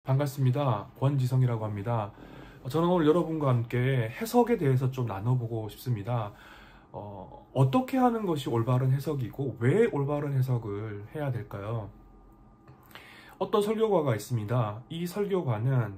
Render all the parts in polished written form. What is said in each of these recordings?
반갑습니다. 권지성이라고 합니다. 저는 오늘 여러분과 함께 해석에 대해서 좀 나눠보고 싶습니다. 어떻게 하는 것이 올바른 해석이고 왜 올바른 해석을 해야 될까요? 어떤 설교가가 있습니다. 이 설교가는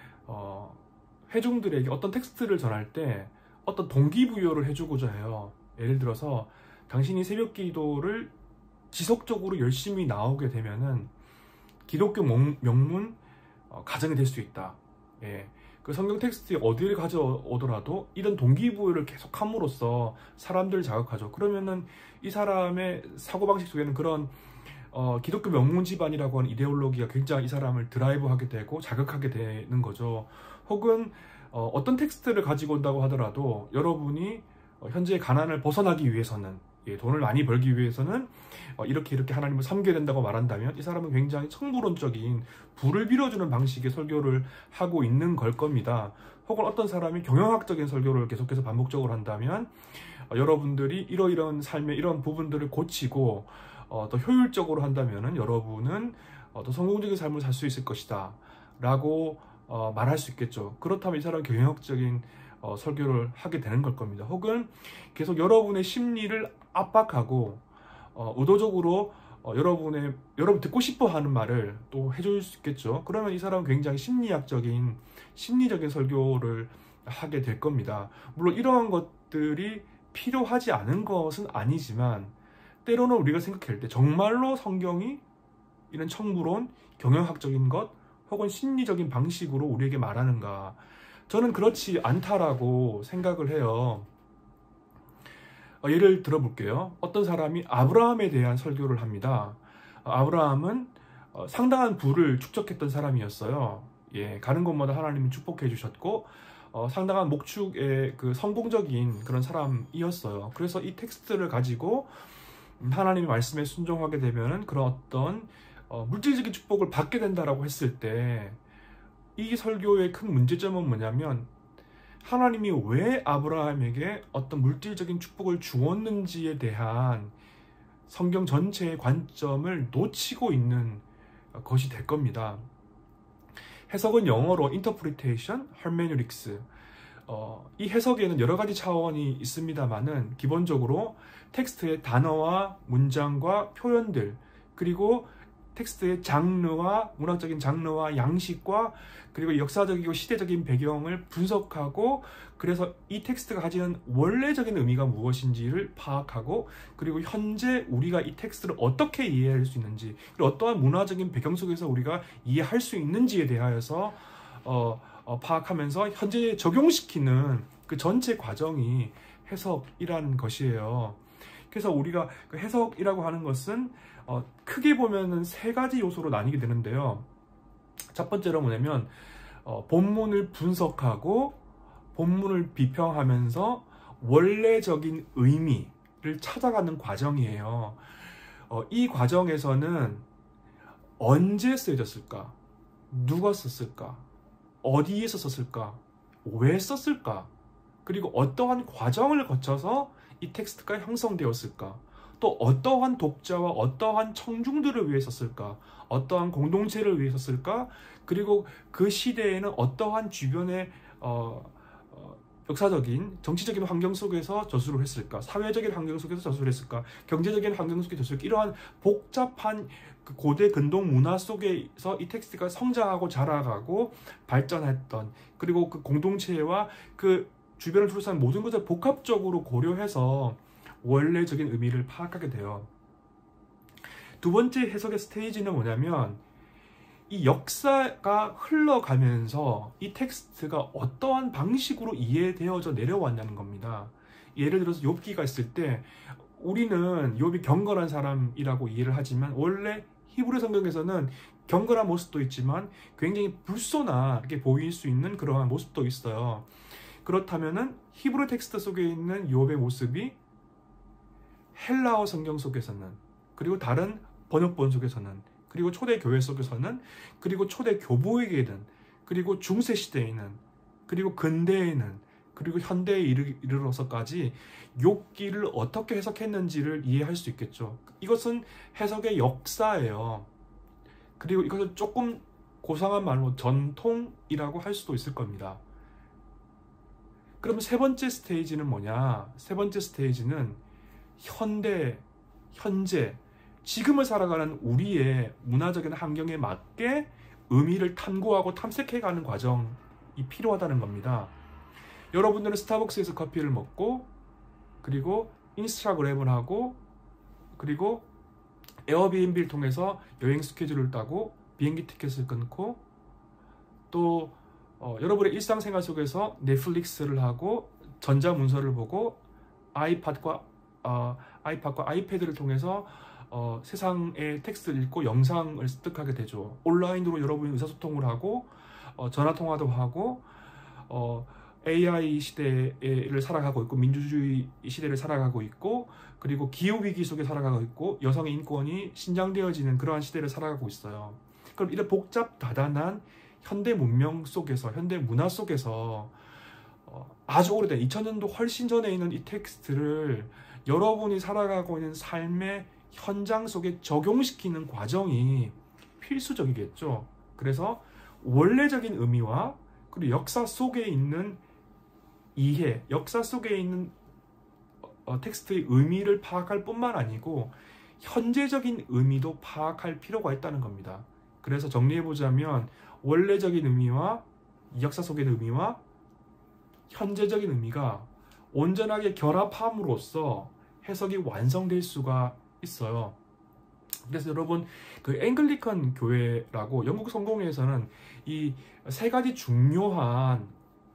회중들에게 어떤 텍스트를 전할 때 어떤 동기부여를 해주고자 해요. 예를 들어서 당신이 새벽 기도를 지속적으로 열심히 나오게 되면은 기독교 명문 가정이 될 수 있다. 예. 그 성경 텍스트에 어디를 가져오더라도 이런 동기부여를 계속함으로써 사람들을 자극하죠. 그러면은 이 사람의 사고방식 속에는 그런 기독교 명문 집안이라고 하는 이데올로기가 굉장히 이 사람을 드라이브하게 되고 자극하게 되는 거죠. 혹은 어떤 텍스트를 가지고 온다고 하더라도 여러분이 현재 가난을 벗어나기 위해서는, 돈을 많이 벌기 위해서는 이렇게 하나님을 섬겨야 된다고 말한다면 이 사람은 굉장히 청부론적인 부를 빌어주는 방식의 설교를 하고 있는 걸 겁니다. 혹은 어떤 사람이 경영학적인 설교를 계속해서 반복적으로 한다면 여러분들이 이러이러한 삶의 이런 부분들을 고치고 더 효율적으로 한다면 여러분은 더 성공적인 삶을 살 수 있을 것이다 라고 말할 수 있겠죠. 그렇다면 이 사람은 경영학적인 설교를 하게 되는 걸 겁니다. 혹은 계속 여러분의 심리를 압박하고 의도적으로 여러분 듣고 싶어 하는 말을 또 해줄 수 있겠죠. 그러면 이 사람은 굉장히 심리적인 설교를 하게 될 겁니다. 물론 이러한 것들이 필요하지 않은 것은 아니지만 때로는 우리가 생각할 때 정말로 성경이 이런 청부론, 경영학적인 것 혹은 심리적인 방식으로 우리에게 말하는가? 저는 그렇지 않다라고 생각을 해요. 예를 들어볼게요. 어떤 사람이 아브라함에 대한 설교를 합니다. 아브라함은 상당한 부를 축적했던 사람이었어요. 가는 곳마다 하나님이 축복해 주셨고 상당한 목축의 그 성공적인 그런 사람이었어요. 그래서 이 텍스트를 가지고 하나님의 말씀에 순종하게 되면은 그런 어떤 물질적인 축복을 받게 된다라고 했을 때 이 설교의 큰 문제점은 뭐냐면 하나님이 왜 아브라함에게 어떤 물질적인 축복을 주었는지에 대한 성경 전체의 관점을 놓치고 있는 것이 될 겁니다. 해석은 영어로 interpretation, hermeneutics. 이 해석에는 여러 가지 차원이 있습니다만은 기본적으로 텍스트의 단어와 문장과 표현들, 그리고 텍스트의 장르와 문학적인 장르와 양식과 그리고 역사적이고 시대적인 배경을 분석하고 그래서 이 텍스트가 가지는 원래적인 의미가 무엇인지를 파악하고 그리고 현재 우리가 이 텍스트를 어떻게 이해할 수 있는지 그리고 어떠한 문화적인 배경 속에서 우리가 이해할 수 있는지에 대하여서 파악하면서 현재 적용시키는 그 전체 과정이 해석이라는 것이에요. 그래서 우리가 그 해석이라고 하는 것은 크게 보면은 세 가지 요소로 나뉘게 되는데요. 첫 번째로 뭐냐면 본문을 분석하고 본문을 비평하면서 원래적인 의미를 찾아가는 과정이에요. 이 과정에서는 언제 쓰여졌을까? 누가 썼을까? 어디에서 썼을까? 왜 썼을까? 그리고 어떠한 과정을 거쳐서 이 텍스트가 형성되었을까? 또 어떠한 독자와 어떠한 청중들을 위해 썼을까? 어떠한 공동체를 위해 썼을까? 그리고 그 시대에는 어떠한 주변의 역사적인, 정치적인 환경 속에서 저술을 했을까? 사회적인 환경 속에서 저술을 했을까? 경제적인 환경 속에서 저술을 했을까? 이러한 복잡한 그 고대 근동 문화 속에서 이 텍스트가 성장하고 자라가고 발전했던 그리고 그 공동체와 그 주변을 둘러싼 모든 것을 복합적으로 고려해서 원래적인 의미를 파악하게 돼요. 두 번째 해석의 스테이지는 뭐냐면 이 역사가 흘러가면서 이 텍스트가 어떠한 방식으로 이해되어져 내려왔냐는 겁니다. 예를 들어서 욥기가 있을 때 우리는 욥이 경건한 사람이라고 이해를 하지만 원래 히브리 성경에서는 경건한 모습도 있지만 굉장히 불손하게 보일 수 있는 그러한 모습도 있어요. 그렇다면은 히브리 텍스트 속에 있는 욥의 모습이 헬라어 성경 속에서는 그리고 다른 번역본 속에서는 그리고 초대 교회 속에서는 그리고 초대 교부에게는 그리고 중세 시대에는 그리고 근대에는 그리고 현대에 이르러서까지 욥기를 어떻게 해석했는지를 이해할 수 있겠죠. 이것은 해석의 역사예요. 그리고 이것을 조금 고상한 말로 전통이라고 할 수도 있을 겁니다. 그럼 세 번째 스테이지는 뭐냐? 세 번째 스테이지는 현대, 현재, 지금을 살아가는 우리의 문화적인 환경에 맞게 의미를 탐구하고 탐색해가는 과정이 필요하다는 겁니다. 여러분들은 스타벅스에서 커피를 먹고, 그리고 인스타그램을 하고, 그리고 에어비앤비를 통해서 여행 스케줄을 따고 비행기 티켓을 끊고, 또 여러분의 일상생활 속에서 넷플릭스를 하고 전자문서를 보고 아이팟과 아이패드를 통해서 세상의 텍스트를 읽고 영상을 습득하게 되죠. 온라인으로 여러분이 의사소통을 하고 전화통화도 하고 AI 시대를 살아가고 있고 민주주의 시대를 살아가고 있고 그리고 기후위기 속에 살아가고 있고 여성의 인권이 신장되어지는 그러한 시대를 살아가고 있어요. 그럼 이런 복잡 다단한 현대 문명 속에서 현대 문화 속에서 아주 오래된 2000년도 훨씬 전에 있는 이 텍스트를 여러분이 살아가고 있는 삶의 현장 속에 적용시키는 과정이 필수적이겠죠. 그래서 원래적인 의미와 그리고 역사 속에 있는 이해, 역사 속에 있는 텍스트의 의미를 파악할 뿐만 아니고 현재적인 의미도 파악할 필요가 있다는 겁니다. 그래서 정리해보자면 원래적인 의미와 역사 속의 의미와 현재적인 의미가 온전하게 결합함으로써 해석이 완성될 수가 있어요. 그래서 여러분 그 앵글리컨 교회라고 영국 성공회에서는 이 세 가지 중요한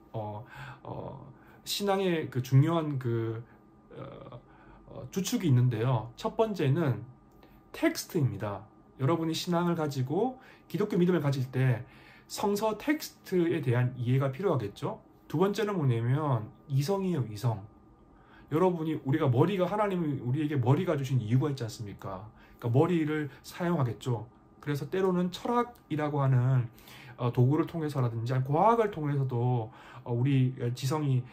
신앙의 그 중요한 그 주축이 있는데요. 첫 번째는 텍스트입니다. 여러분이 신앙을 가지고 기독교 믿음을 가질 때 성서 텍스트에 대한 이해가 필요하겠죠. 두 번째는 뭐냐면 이성이에요. 이성. 여러분이 우리가 하나님이 우리에게 머리가 주신 이유가 있지 않습니까? 그러니까 머리를 사용하겠죠. 그래서 때로는 철학이라고 하는 도구를 통해서라든지 과학을 통해서도 우리 지성을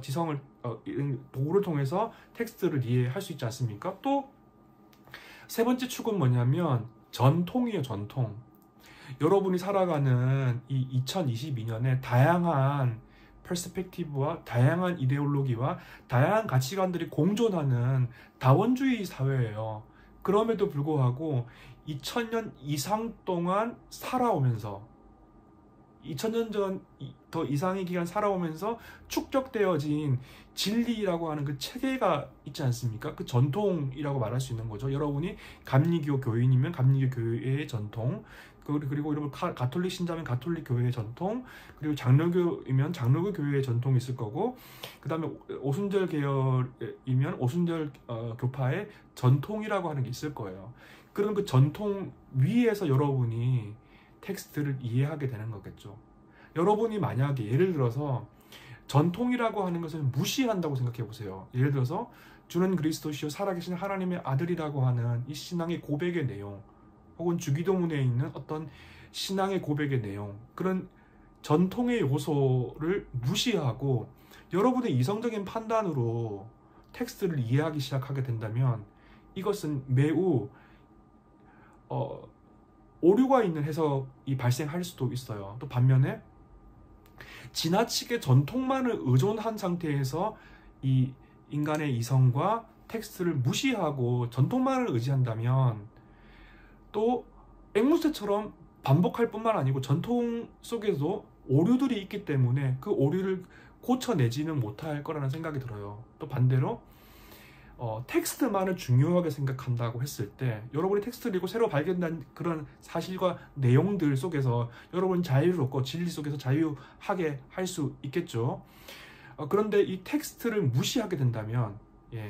도구를 통해서 텍스트를 이해할 수 있지 않습니까? 또 세 번째 축은 뭐냐면 전통이에요. 전통. 여러분이 살아가는 이 2022년에 다양한 퍼스펙티브와 다양한 이데올로기와 다양한 가치관들이 공존하는 다원주의 사회예요. 그럼에도 불구하고 2000년 이상 동안 살아오면서 2000년 전 더 이상의 기간 살아오면서 축적되어진 진리라고 하는 그 체계가 있지 않습니까? 그 전통이라고 말할 수 있는 거죠. 여러분이 감리교 교인이면 감리교 교회의 전통, 그리고 여러분 가톨릭 신자면 가톨릭 교회의 전통, 그리고 장로교이면 장로교 교회의 전통이 있을 거고, 그 다음에 오순절 계열이면 오순절 교파의 전통이라고 하는 게 있을 거예요. 그럼 그 전통 위에서 여러분이 텍스트를 이해하게 되는 거겠죠. 여러분이 만약에 예를 들어서 전통이라고 하는 것을 무시한다고 생각해 보세요. 예를 들어서 주는 그리스도시요 살아계신 하나님의 아들이라고 하는 이 신앙의 고백의 내용, 혹은 주기도문에 있는 어떤 신앙의 고백의 내용, 그런 전통의 요소를 무시하고 여러분의 이성적인 판단으로 텍스트를 이해하기 시작하게 된다면 이것은 매우 오류가 있는 해석이 발생할 수도 있어요. 또 반면에 지나치게 전통만을 의존한 상태에서 이 인간의 이성과 텍스트를 무시하고 전통만을 의지한다면 또 앵무새처럼 반복할 뿐만 아니고 전통 속에도 오류들이 있기 때문에 그 오류를 고쳐내지는 못할 거라는 생각이 들어요. 또 반대로 텍스트만을 중요하게 생각한다고 했을 때 여러분이 텍스트를 읽고 새로 발견된 그런 사실과 내용들 속에서 여러분 자유롭고 진리 속에서 자유하게 할 수 있겠죠. 그런데 이 텍스트를 무시하게 된다면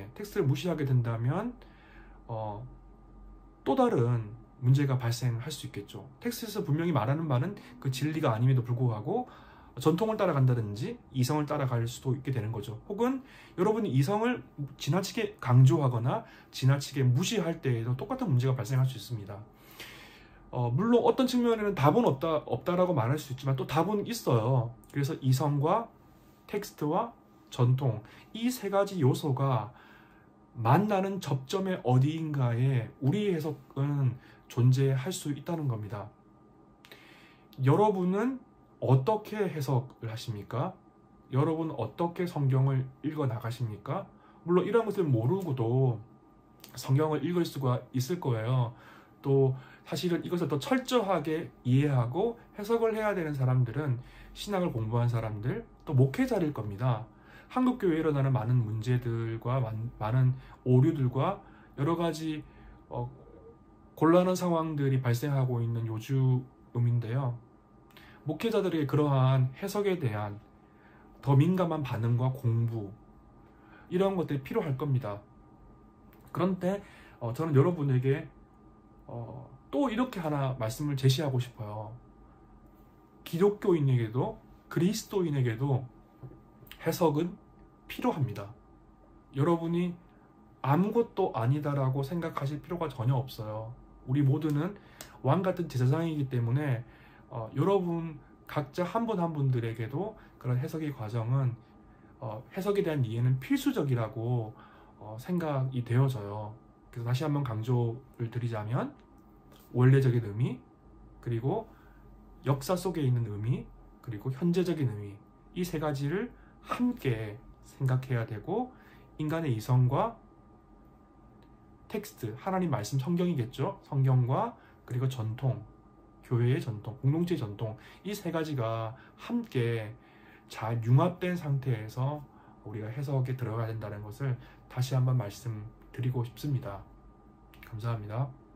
또 다른 문제가 발생할 수 있겠죠. 텍스트에서 분명히 말하는 바는 그 진리가 아님에도 불구하고 전통을 따라간다든지 이성을 따라갈 수도 있게 되는 거죠. 혹은 여러분이 이성을 지나치게 강조하거나 지나치게 무시할 때에도 똑같은 문제가 발생할 수 있습니다. 물론 어떤 측면에는 답은 없다라고 말할 수 있지만 또 답은 있어요. 그래서 이성과 텍스트와 전통, 이 세 가지 요소가 만나는 접점의 어디인가에 우리의 해석은 존재할 수 있다는 겁니다. 여러분은 어떻게 해석을 하십니까? 여러분은 어떻게 성경을 읽어 나가십니까? 물론 이런 것을 모르고도 성경을 읽을 수가 있을 거예요. 또 사실은 이것을 더 철저하게 이해하고 해석을 해야 되는 사람들은 신학을 공부한 사람들, 또 목회자일 겁니다. 한국 교회에 일어나는 많은 문제들과 많은 오류들과 여러 가지 곤란한 상황들이 발생하고 있는 요즘인데요. 목회자들에게 그러한 해석에 대한 더 민감한 반응과 공부, 이런 것들이 필요할 겁니다. 그런데 저는 여러분에게 또 이렇게 하나 말씀을 제시하고 싶어요. 기독교인에게도 그리스도인에게도 해석은 필요합니다. 여러분이 아무것도 아니다라고 생각하실 필요가 전혀 없어요. 우리 모두는 왕같은 제사장이기 때문에 여러분 각자 한 분 한 분들에게도 그런 해석의 과정은 해석에 대한 이해는 필수적이라고 생각이 되어져요. 그래서 다시 한번 강조를 드리자면 원래적인 의미, 그리고 역사 속에 있는 의미, 그리고 현재적인 의미, 이 세 가지를 함께 생각해야 되고, 인간의 이성과 텍스트, 하나님 말씀 성경이겠죠. 성경과 그리고 전통, 교회의 전통, 공동체의 전통, 이 세 가지가 함께 잘 융합된 상태에서 우리가 해석에 들어가야 된다는 것을 다시 한번 말씀드리고 싶습니다. 감사합니다.